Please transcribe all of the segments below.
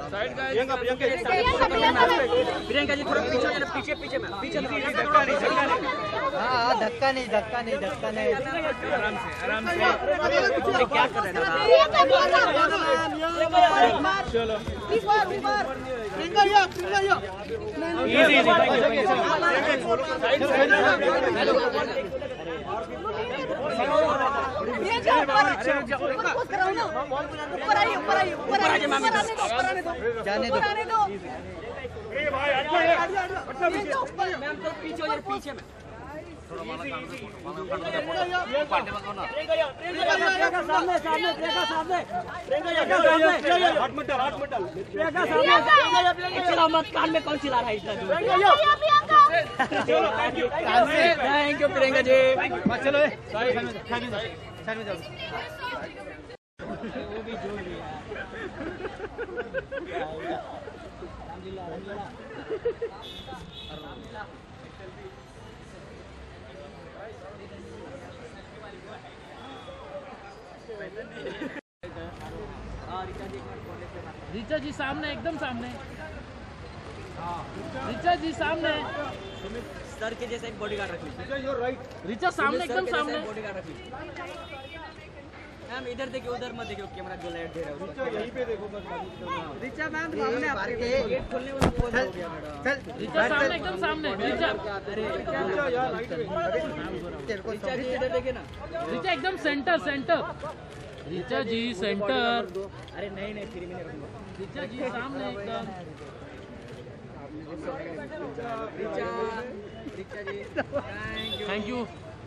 प्रियंका जी थोड़ा पीछे पीछे में पीछे हाँ धक्का नहीं आराम से क्या कर रहे हैं चलो जाने दो पीछे में कान में कौन चिल्ला रहा है इतना? Thank you Priyanka ji. चलो साइड में जाओ। वो भी जोड़ लिया। ऋचा जी सामने एकदम सामने। ऋचा जी सामने सर के जैसा एक बॉडीगार्ड रख लीजिए। ऋचा सामने एकदम सामने बॉडीगार्ड रख लीजिए। मैम इधर देखिए उधर मत देखिए कैमरा जो लाइट दे रहा है यहीं पे देखो बस। ऋचा मैम सामने आपके गेट खोलने वाला फोन हो गया मैडम। ऋचा सामने एकदम सामने। ऋचा ऋचा जी इधर देखिए ना। ऋचा एकदम सेंटर। ऋचा जी सेंटर। अरे नहीं फिर मैं रखूंगा। ऋचा जी सामने एकदम। Richa ji thank you.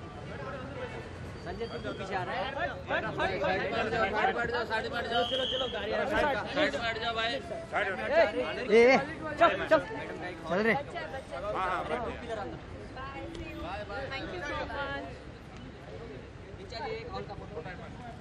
संजय तो पीछे आ रहा है। चलो गाड़ी साइड बैठ जाओ भाई। चल रे। ऋचा जी एक और का फोटो